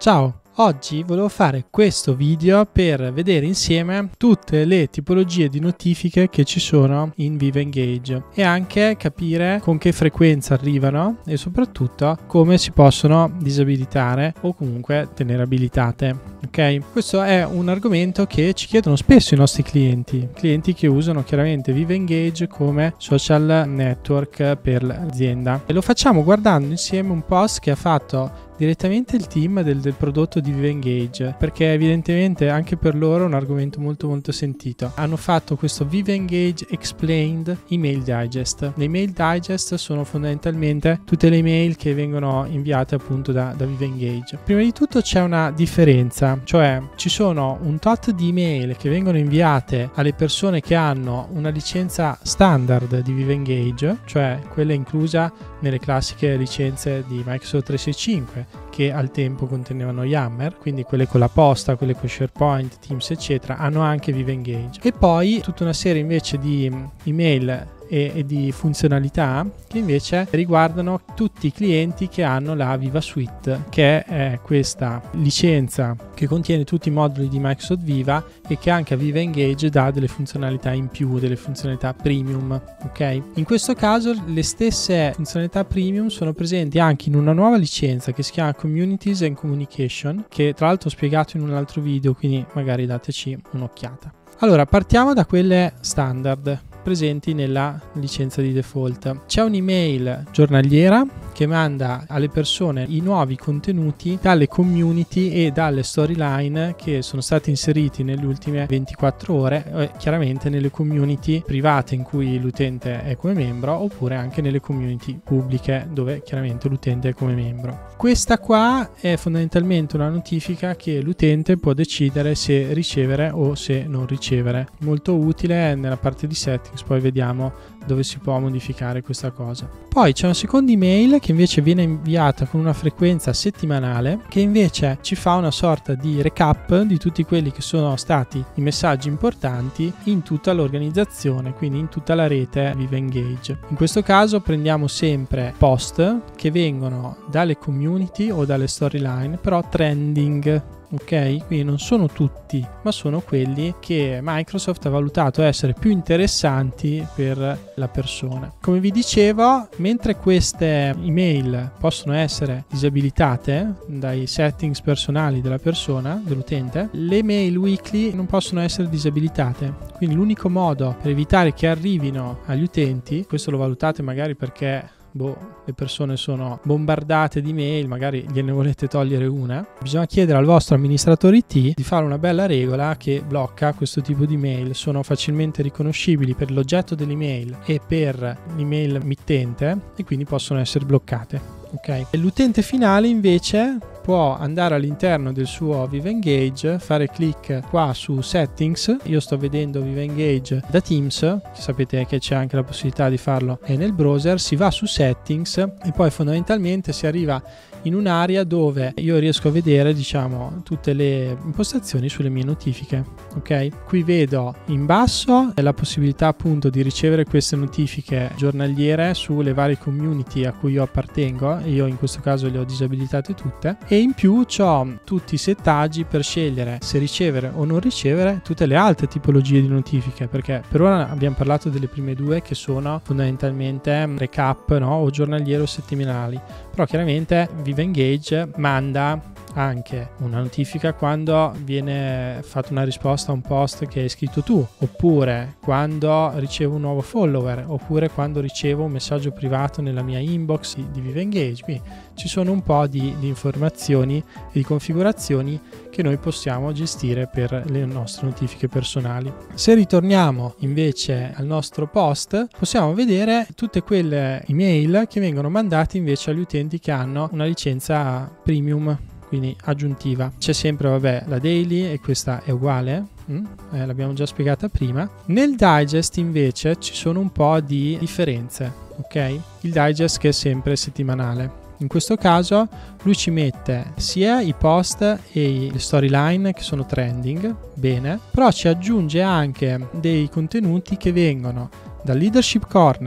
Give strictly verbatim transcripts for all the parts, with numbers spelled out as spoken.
Ciao! Oggi volevo fare questo video per vedere insieme tutte le tipologie di notifiche che ci sono in Viva Engage e anche capire con che frequenza arrivano e soprattutto come si possono disabilitare o comunque tenere abilitate. Ok? Questo è un argomento che ci chiedono spesso i nostri clienti, clienti che usano chiaramente Viva Engage come social network per l'azienda, e lo facciamo guardando insieme un post che ha fatto direttamente il team del, del prodotto di Viva Engage, perché evidentemente anche per loro è un argomento molto molto sentito. Hanno fatto questo Viva Engage Explained Email Digest. Le email digest sono fondamentalmente tutte le email che vengono inviate appunto da, da Viva Engage. Prima di tutto c'è una differenza, cioè ci sono un tot di email che vengono inviate alle persone che hanno una licenza standard di Viva Engage, cioè quella inclusa nelle classiche licenze di Microsoft trecentosessantacinque che al tempo contenevano Yammer, quindi quelle con la posta, quelle con SharePoint, Teams eccetera, hanno anche Viva Engage. E poi tutta una serie invece di email e, e di funzionalità che invece riguardano tutti i clienti che hanno la Viva Suite, che è questa licenza che contiene tutti i moduli di Microsoft Viva e che anche a Viva Engage dà delle funzionalità in più, delle funzionalità premium. Ok? In questo caso le stesse funzionalità premium sono presenti anche in una nuova licenza che si chiama Communities and Communication, che tra l'altro ho spiegato in un altro video, quindi magari dateci un'occhiata. Allora, partiamo da quelle standard presenti nella licenza di default. C'è un'email giornaliera che manda alle persone i nuovi contenuti dalle community e dalle storyline che sono stati inseriti nelle ultime ventiquattro ore, eh, chiaramente nelle community private in cui l'utente è come membro, oppure anche nelle community pubbliche dove chiaramente l'utente è come membro. Questa qua è fondamentalmente una notifica che l'utente può decidere se ricevere o se non ricevere. Molto utile nella parte di settings, poi vediamo dove si può modificare questa cosa. Poi c'è una seconda email che invece viene inviata con una frequenza settimanale, che invece ci fa una sorta di recap di tutti quelli che sono stati i messaggi importanti in tutta l'organizzazione, quindi in tutta la rete Viva Engage. In questo caso prendiamo sempre post che vengono dalle community o dalle storyline, però trending. Ok, quindi non sono tutti, ma sono quelli che Microsoft ha valutato essere più interessanti per la persona. Come vi dicevo, mentre queste email possono essere disabilitate dai settings personali della persona, dell'utente, le mail weekly non possono essere disabilitate. Quindi l'unico modo per evitare che arrivino agli utenti, questo lo valutate magari perché Boh, le persone sono bombardate di mail, magari gliene volete togliere una, bisogna chiedere al vostro amministratore I T di fare una bella regola che blocca questo tipo di mail. Sono facilmente riconoscibili per l'oggetto dell'email e per l'email mittente e quindi possono essere bloccate. Okay. L'utente finale invece può andare all'interno del suo Viva Engage, fare clic qua su Settings. Io sto vedendo Viva Engage da Teams, sapete che c'è anche la possibilità di farlo nel browser. Si va su Settings e poi fondamentalmente si arriva in un'area dove io riesco a vedere, diciamo, tutte le impostazioni sulle mie notifiche. Ok, qui vedo in basso la possibilità appunto di ricevere queste notifiche giornaliere sulle varie community a cui io appartengo. Io in questo caso le ho disabilitate tutte, e in più ho tutti i settaggi per scegliere se ricevere o non ricevere tutte le altre tipologie di notifiche, perché per ora abbiamo parlato delle prime due che sono fondamentalmente recap, no? O giornaliere o settimanali, però chiaramente Viva Engage manda anche una notifica quando viene fatta una risposta a un post che hai scritto tu, oppure quando ricevo un nuovo follower, oppure quando ricevo un messaggio privato nella mia inbox di, di Viva Engage. Quindi ci sono un po' di, di informazioni e di configurazioni che noi possiamo gestire per le nostre notifiche personali. Se ritorniamo invece al nostro post, possiamo vedere tutte quelle email che vengono mandate invece agli utenti che hanno una licenza premium, quindi aggiuntiva. C'è sempre, vabbè, la daily, e questa è uguale, mm? eh, l'abbiamo già spiegata prima. Nel digest invece ci sono un po' di differenze, ok? Il digest che è sempre settimanale. In questo caso lui ci mette sia i post e le storyline che sono trending, bene, però ci aggiunge anche dei contenuti che vengono dal Leadership Corner, che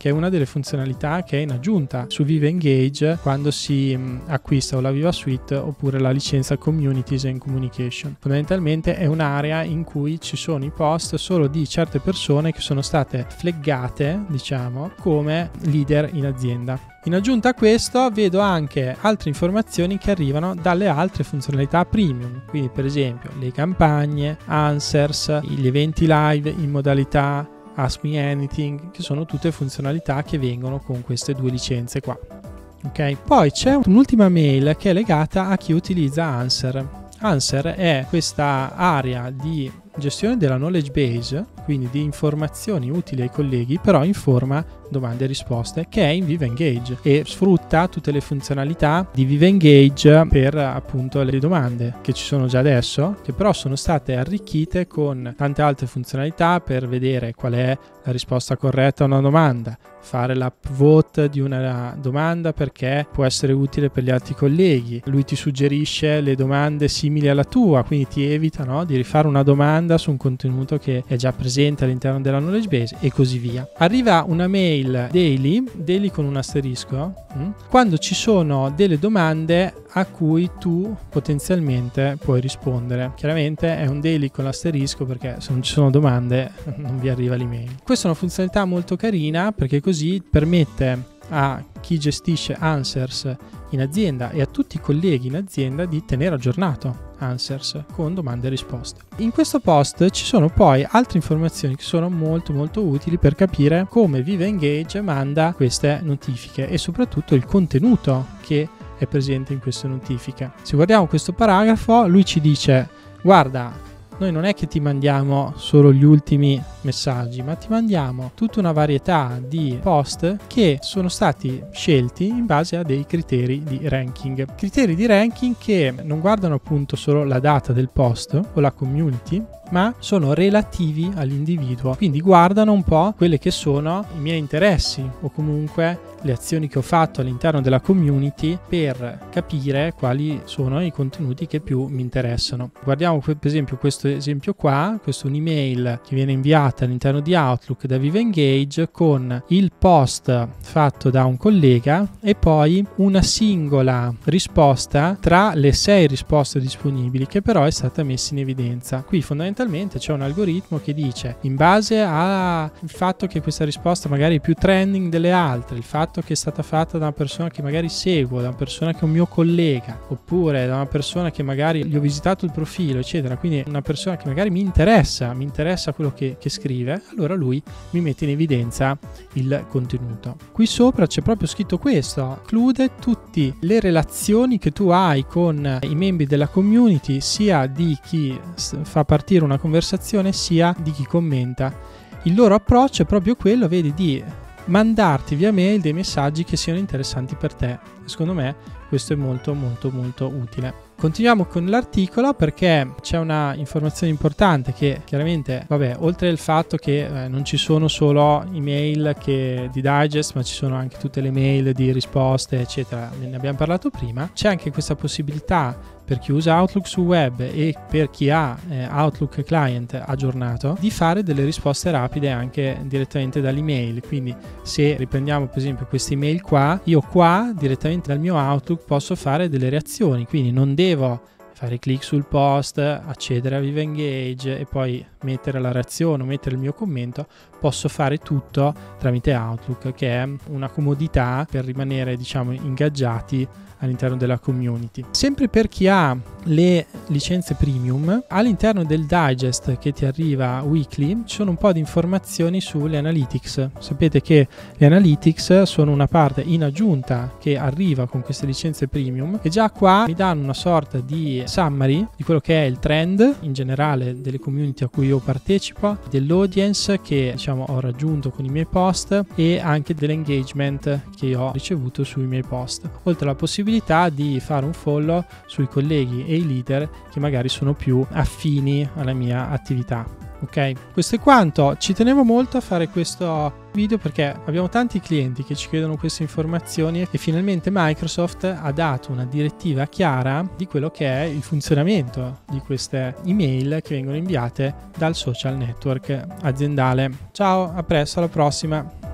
che è una delle funzionalità che è in aggiunta su Viva Engage quando si mh, acquista o la Viva Suite oppure la licenza Communities and Communication. Fondamentalmente è un'area in cui ci sono i post solo di certe persone che sono state flaggate, diciamo, come leader in azienda. In aggiunta a questo vedo anche altre informazioni che arrivano dalle altre funzionalità premium, quindi per esempio le campagne, answers, gli eventi live in modalità Ask Me Anything, che sono tutte funzionalità che vengono con queste due licenze qua. Ok, poi c'è un'ultima mail che è legata a chi utilizza Answer. Answer è questa area di gestione della knowledge base, quindi di informazioni utili ai colleghi, però in forma domande e risposte, che è in Viva Engage e sfrutta tutte le funzionalità di Viva Engage per appunto le domande che ci sono già adesso, che però sono state arricchite con tante altre funzionalità per vedere qual è la risposta corretta a una domanda, fare l'upvote di una domanda perché può essere utile per gli altri colleghi, lui ti suggerisce le domande simili alla tua, quindi ti evita, no, di rifare una domanda su un contenuto che è già presente all'interno della knowledge base e così via. Arriva una mail daily, daily con un asterisco, hm, quando ci sono delle domande a cui tu potenzialmente puoi rispondere. Chiaramente è un daily con l'asterisco perché se non ci sono domande non vi arriva l'email. Questa è una funzionalità molto carina perché così permette a chi gestisce Answers in azienda e a tutti i colleghi in azienda di tenere aggiornato Answers con domande e risposte. In questo post ci sono poi altre informazioni che sono molto molto utili per capire come Viva Engage manda queste notifiche e soprattutto il contenuto che è presente in queste notifiche. Se guardiamo questo paragrafo, lui ci dice: guarda, noi non è che ti mandiamo solo gli ultimi messaggi, ma ti mandiamo tutta una varietà di post che sono stati scelti in base a dei criteri di ranking. Criteri di ranking che non guardano appunto solo la data del post o la community, ma sono relativi all'individuo, quindi guardano un po' quelle che sono i miei interessi o comunque le azioni che ho fatto all'interno della community per capire quali sono i contenuti che più mi interessano. Guardiamo per esempio questo esempio qua, questo è un'email che viene inviata all'interno di Outlook da Viva Engage con il post fatto da un collega e poi una singola risposta tra le sei risposte disponibili che però è stata messa in evidenza. Qui fondamentalmente c'è un algoritmo che dice, in base al fatto che questa risposta magari è più trending delle altre, il fatto che è stata fatta da una persona che magari seguo, da una persona che è un mio collega, oppure da una persona che magari gli ho visitato il profilo, eccetera, quindi una persona che magari mi interessa, mi interessa quello che, che scrive, allora lui mi mette in evidenza il contenuto. Qui sopra c'è proprio scritto questo: include tutte le relazioni che tu hai con i membri della community, sia di chi fa partire una conversazione, sia di chi commenta. Il loro approccio è proprio quello, vedi, di mandarti via mail dei messaggi che siano interessanti per te. Secondo me questo è molto molto molto utile. Continuiamo con l'articolo perché c'è una informazione importante che chiaramente, vabbè, oltre al fatto che eh, non ci sono solo email che di digest, ma ci sono anche tutte le mail di risposte, eccetera, ne abbiamo parlato prima, c'è anche questa possibilità per chi usa Outlook su web e per chi ha eh, Outlook Client aggiornato di fare delle risposte rapide anche direttamente dall'email. Quindi se riprendiamo per esempio questa email qua, io qua direttamente dal mio Outlook posso fare delle reazioni, quindi non devo fare clic sul post, accedere a Viva Engage e poi mettere la reazione o mettere il mio commento. Posso fare tutto tramite Outlook, che è una comodità per rimanere, diciamo, ingaggiati all'interno della community. Sempre per chi ha le licenze premium, all'interno del digest che ti arriva weekly ci sono un po' di informazioni sulle analytics. Sapete che le analytics sono una parte in aggiunta che arriva con queste licenze premium e già qua mi danno una sorta di summary di quello che è il trend in generale delle community a cui io partecipo, dell'audience che, diciamo, ho raggiunto con i miei post e anche dell'engagement che ho ricevuto sui miei post, oltre alla possibilità di fare un follow sui colleghi e i leader che magari sono più affini alla mia attività. Ok, questo è quanto. Ci tenevo molto a fare questo video perché abbiamo tanti clienti che ci chiedono queste informazioni e finalmente Microsoft ha dato una direttiva chiara di quello che è il funzionamento di queste email che vengono inviate dal social network aziendale. Ciao, a presto, alla prossima.